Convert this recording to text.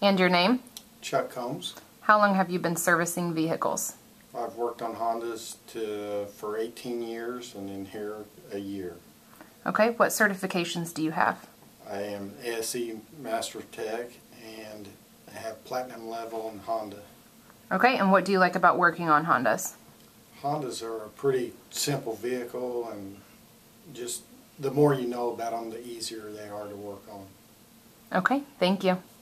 And your name? Chuck Combs. How long have you been servicing vehicles? I've worked on Hondas for 18 years and in here a year. Okay, what certifications do you have? I am ASE Master Tech and I have Platinum level in Honda. Okay, and what do you like about working on Hondas? Hondas are a pretty simple vehicle, and just the more you know about them, the easier they are to work on. Okay, thank you.